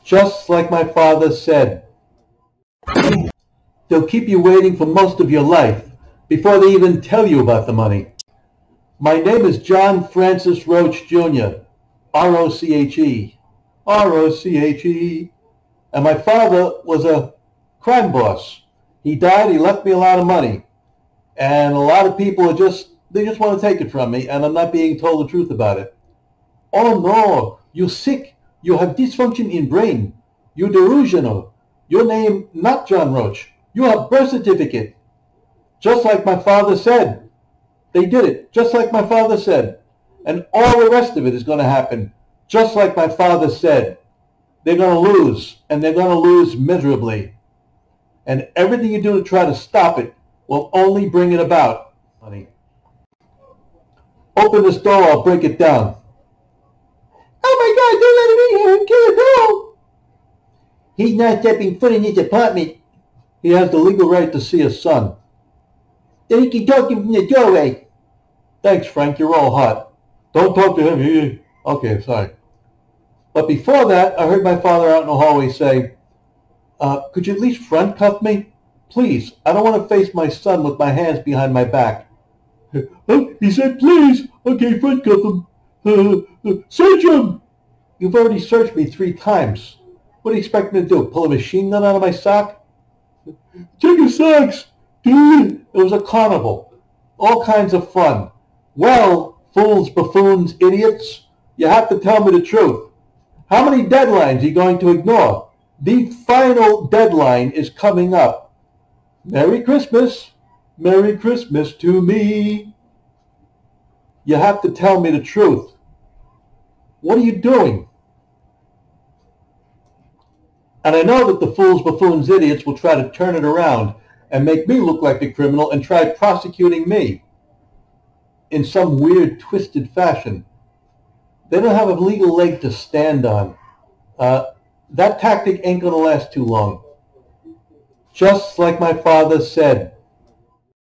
Just like my father said. They'll keep you waiting for most of your life before they even tell you about the money. My name is John Francis Roche Jr., R-O-C-H-E, R-O-C-H-E, and my father was a crime boss. He died, he left me a lot of money, and a lot of people they just want to take it from me, and I'm not being told the truth about it. Oh no, you're sick, you have dysfunction in brain, you're delusional, your name not John Roche, you have birth certificate. Just like my father said. They did it, just like my father said. And all the rest of it is going to happen, just like my father said. They're going to lose, and they're going to lose miserably. And everything you do to try to stop it will only bring it about. Honey. Open this door, I'll break it down. Oh my God, don't let him in here and kill the dog. He's not stepping foot in this apartment. He has the legal right to see his son. Then he can talk to him from the doorway. Thanks, Frank, you're all hot. Don't talk to him. Okay, sorry. But before that, I heard my father out in the hallway say, could you at least front cuff me? Please, I don't want to face my son with my hands behind my back. He said please. Okay, front cuff him. Search him! You've already searched me 3 times. What do you expect me to do? Pull a machine gun out of my sock? Check your socks! Dude! It was a carnival. All kinds of fun. Well, fools, buffoons, idiots, you have to tell me the truth. How many deadlines are you going to ignore? The final deadline is coming up. Merry Christmas. Merry Christmas to me. You have to tell me the truth. What are you doing? And I know that the fools, buffoons, idiots will try to turn it around and make me look like the criminal and try prosecuting me in some weird, twisted fashion. They don't have a legal leg to stand on. That tactic ain't going to last too long. Just like my father said.